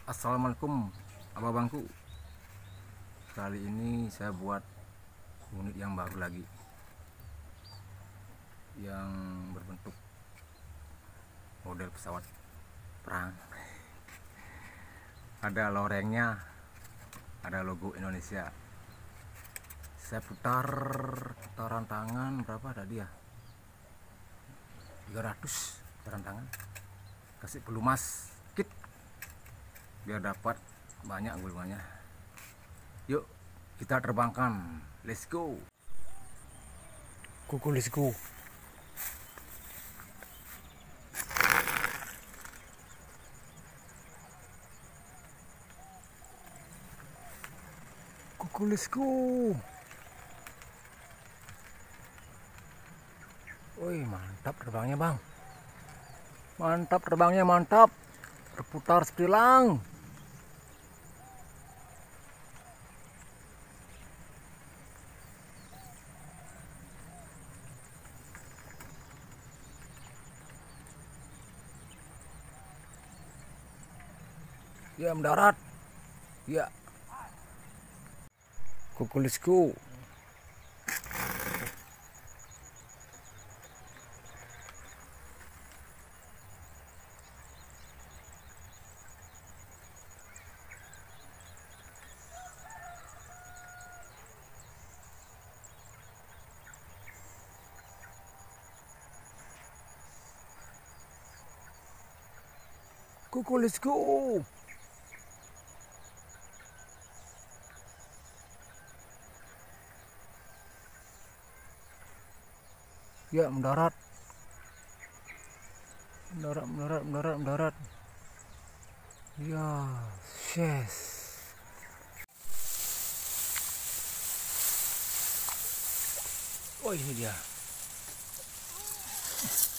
Assalamualaikum abang-abangku. Kali ini saya buat unit yang baru lagi, yang berbentuk model pesawat perang. Ada lorengnya, ada logo Indonesia. Saya putaran tangan berapa tadi ya, 300 putaran tangan. Kasih pelumas kit biar dapat banyak gulungnya. Yuk kita terbangkan, let's go. Kuku, let's go. Kuku, let's go. Wih, mantap terbangnya bang, mantap terbangnya, mantap, berputar sepilang. Ya, mendarat. Ya. Kuku, let's go. Kuku, let's go. Ya, mendarat. Mendarat. Ya, yes. Oh, ini dia.